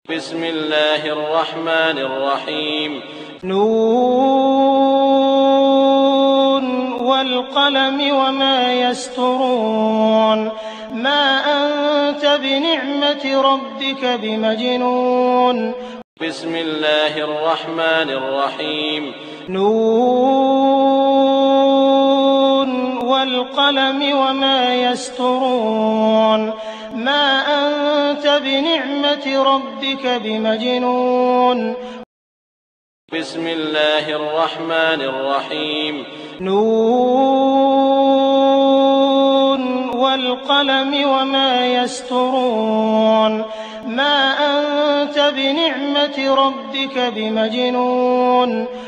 بسم الله الرحمن الرحيم نون والقلم وما يسطرون ما أنت بنعمة ربك بمجنون بسم الله الرحمن الرحيم نون والقلم وما يسطرون ما أنت بنعمة ربك بمجنون بسم الله الرحمن الرحيم نون والقلم وما يسطرون ما أنت بنعمة ربك بمجنون